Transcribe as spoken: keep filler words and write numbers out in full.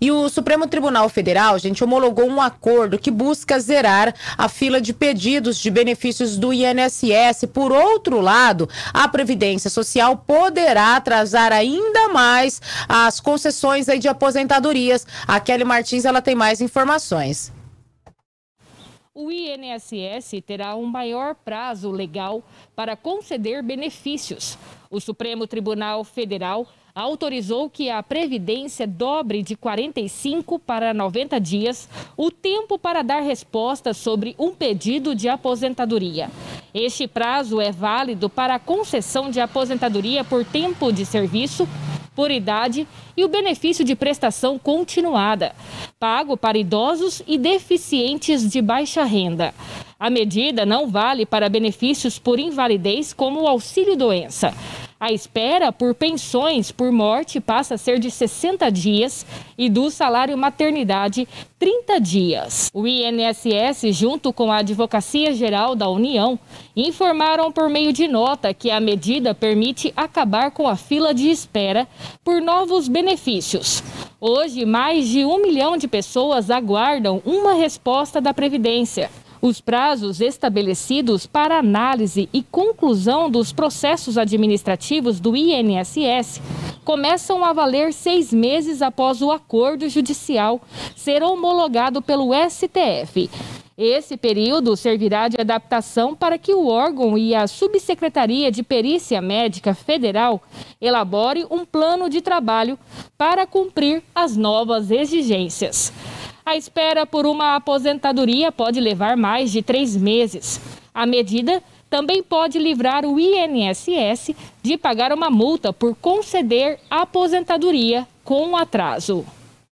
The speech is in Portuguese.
E o Supremo Tribunal Federal, gente, homologou um acordo que busca zerar a fila de pedidos de benefícios do I N S S. Por outro lado, a Previdência Social poderá atrasar ainda mais as concessões aí de aposentadorias. A Kelly Martins, ela tem mais informações. O I N S S terá um maior prazo legal para conceder benefícios. O Supremo Tribunal Federal autorizou que a Previdência dobre de quarenta e cinco para noventa dias o tempo para dar resposta sobre um pedido de aposentadoria. Este prazo é válido para a concessão de aposentadoria por tempo de serviço, por idade e o benefício de prestação continuada, pago para idosos e deficientes de baixa renda. A medida não vale para benefícios por invalidez como o auxílio-doença. A espera por pensões por morte passa a ser de sessenta dias e do salário maternidade trinta dias. O I N S S, junto com a Advocacia Geral da União, informaram por meio de nota que a medida permite acabar com a fila de espera por novos benefícios. Hoje, mais de um milhão de pessoas aguardam uma resposta da Previdência. Os prazos estabelecidos para análise e conclusão dos processos administrativos do I N S S começam a valer seis meses após o acordo judicial ser homologado pelo S T F. Esse período servirá de adaptação para que o órgão e a Subsecretaria de Perícia Médica Federal elabore um plano de trabalho para cumprir as novas exigências. A espera por uma aposentadoria pode levar mais de três meses. A medida também pode livrar o I N S S de pagar uma multa por conceder aposentadoria com atraso.